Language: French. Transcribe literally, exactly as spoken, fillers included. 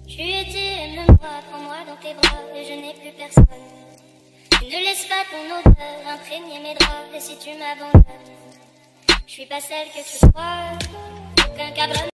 Je lui ai dit, aime-moi, prends-moi dans tes bras, et je n'ai plus personne. Tu ne laisses pas ton odeur imprégner mes draps, et si tu m'abandonnes, je suis pas celle que tu crois, aucun cabron.